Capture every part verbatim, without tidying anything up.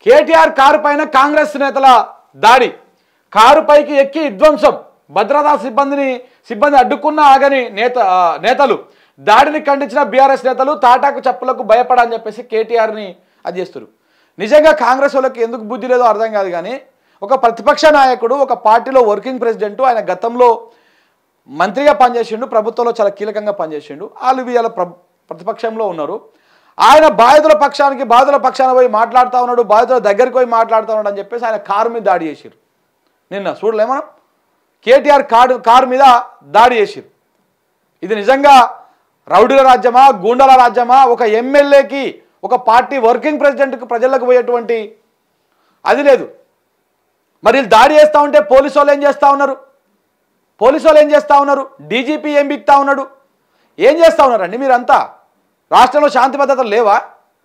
KTR car పైన కాంగ్రెస్ నేతల దాడి, కారు పైకి ఎక్కి విధ్వంసం, భద్రతా సిబ్బందిని సిబ్బంది అడ్డుకున్న ఆగని నేత నేతలు దాడిని ఖండించిన బీఆర్ఎస్ నేతలు తాటాకు చెప్పులకు భయపడని చెప్పేసి కేటీఆర్ని అది చేస్తారు. నిజంగా కాంగ్రెస్ వాళ్ళకి ఎందుకు బుద్ధి లేదో అర్థం కాదు. కానీ ఒక ప్రతిపక్ష నాయకుడు, ఒక పార్టీలో వర్కింగ్ ప్రెసిడెంట్, ఆయన గతంలో మంత్రిగా పనిచేసిండు, ప్రభుత్వంలో చాలా కీలకంగా పనిచేసిండు, వాళ్ళు వీళ్ళ ప్ర ప్రతిపక్షంలో ఉన్నారు. ఆయన బాధితుల పక్షానికి బాధితుల పక్షాన పోయి మాట్లాడుతూ ఉన్నాడు, బాధితుల దగ్గరికి పోయి మాట్లాడుతూ ఉన్నాడు అని చెప్పేసి ఆయన కారు మీద దాడి చేశారు. నిన్న చూడలే మనం, కేటీఆర్ కారు కారు మీద దాడి చేశారు. ఇది నిజంగా రౌడీల రాజ్యమా, గూండాల రాజ్యమా? ఒక ఎమ్మెల్యేకి, ఒక పార్టీ వర్కింగ్ ప్రెసిడెంట్కి ప్రజలకు పోయేటువంటి అది లేదు. మరి దాడి చేస్తూ ఉంటే పోలీసు వాళ్ళు ఏం చేస్తూ ఉన్నారు? పోలీసు వాళ్ళు ఏం చేస్తూ ఉన్నారు? డీజీపీ ఏం బిక్తా ఉన్నాడు? ఏం చేస్తూ ఉన్నారండి మీరంతా? రాష్ట్రంలో శాంతి భద్రతలు లేవా?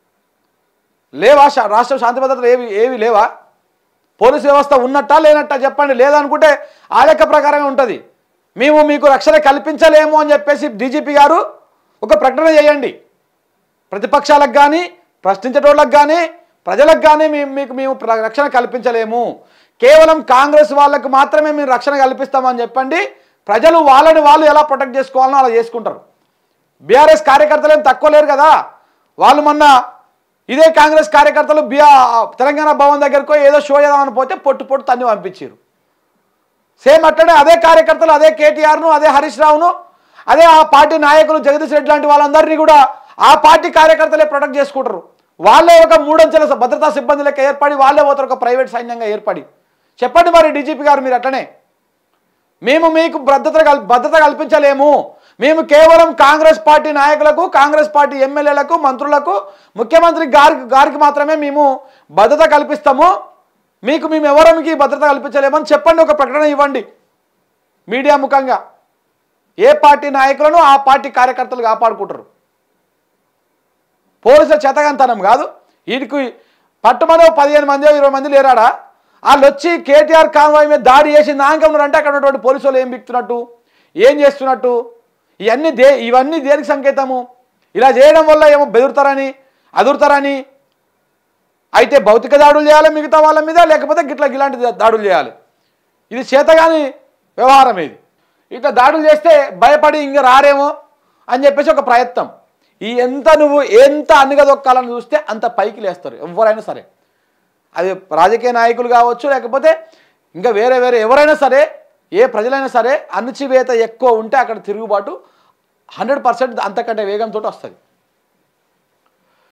లేవా? రాష్ట్రం శాంతి భద్రతలు ఏవి ఏవి లేవా? పోలీసు వ్యవస్థ ఉన్నట్టా లేనట్టా చెప్పండి. లేదనుకుంటే ఆ లెక్క ప్రకారంగా ఉంటుంది. మేము మీకు రక్షణ కల్పించలేము అని చెప్పేసి డీజీపీ గారు ఒక ప్రకటన చేయండి. ప్రతిపక్షాలకు కానీ, ప్రశ్నించేటోళ్ళకి కానీ, ప్రజలకు కానీ మేము మీకు మేము రక్షణ కల్పించలేము, కేవలం కాంగ్రెస్ వాళ్ళకు మాత్రమే మేము రక్షణ కల్పిస్తామని చెప్పండి. ప్రజలు వాళ్ళని వాళ్ళు ఎలా ప్రొటెక్ట్ చేసుకోవాలో అలా చేసుకుంటారు. బీఆర్ఎస్ కార్యకర్తలు ఏం తక్కువ లేరు కదా. వాళ్ళు మొన్న ఇదే కాంగ్రెస్ కార్యకర్తలు బిఆర్ తెలంగాణ భవన్ దగ్గరకు ఏదో షో చేద్దామని పోతే పొట్టు పొట్టు తన్ని పంపించారు. సేమ్ అట్లనే అదే కార్యకర్తలు, అదే కేటీఆర్ను, అదే హరీష్ రావును, అదే ఆ పార్టీ నాయకులు జగదీష్ రెడ్డి లాంటి వాళ్ళందరినీ కూడా ఆ పార్టీ కార్యకర్తలే ప్రొటెక్ట్ చేసుకుంటారు. వాళ్ళే ఒక మూడంచెల భద్రతా సిబ్బంది లెక్క ఏర్పడి వాళ్ళే పోతారు, ఒక ప్రైవేట్ సైన్యంగా ఏర్పడి. చెప్పండి మరి డీజీపీ గారు మీరు అట్లనే. మేము మీకు భద్రత భద్రత కల్పించలేము, మేము కేవలం కాంగ్రెస్ పార్టీ నాయకులకు, కాంగ్రెస్ పార్టీ ఎమ్మెల్యేలకు, మంత్రులకు, ముఖ్యమంత్రి గారికి గారికి మాత్రమే మేము భద్రత కల్పిస్తాము, మీకు మేము ఎవరికి భద్రత కల్పించలేమని చెప్పండి. ఒక ప్రకటన ఇవ్వండి మీడియా ముఖంగా. ఏ పార్టీ నాయకులను ఆ పార్టీ కార్యకర్తలు కాపాడుకుంటారు. పోలీసుల చేతకంతనం కాదు. వీటికి పట్టుమని పదిహేను మంది ఇరవై మంది లేరాడా? వాళ్ళు వచ్చి కేటీఆర్ కాన్వాయ్ మీద దాడి చేసి నాంక ఉన్నారంటే అక్కడ ఉన్నటువంటి పోలీసు వాళ్ళు ఏం బిక్తున్నట్టు, ఏం చేస్తున్నట్టు? ఇవన్నీ దే ఇవన్నీ దేనికి సంకేతము? ఇలా చేయడం వల్ల ఏమో బెదురుతారని, అదురుతారని. అయితే భౌతిక దాడులు చేయాలి మిగతా వాళ్ళ మీద, లేకపోతే గిట్లా ఇలాంటి దాడులు చేయాలి. ఇది చేతగాని వ్యవహారం. ఇది ఇట్లా దాడులు చేస్తే భయపడి ఇంకా రారేమో అని చెప్పేసి ఒక ప్రయత్నం. ఈ ఎంత నువ్వు ఎంత అన్నిగదొక్కాలని చూస్తే అంత పైకి లేస్తారు ఎవరైనా సరే. అది రాజకీయ నాయకులు కావచ్చు, లేకపోతే ఇంకా వేరే వేరే ఎవరైనా సరే, ఏ ప్రజలైనా సరే, అణచివేత ఎక్కువ ఉంటే అక్కడ తిరుగుబాటు హండ్రెడ్ పర్సెంట్ అంతకంటే వేగంతో వస్తుంది.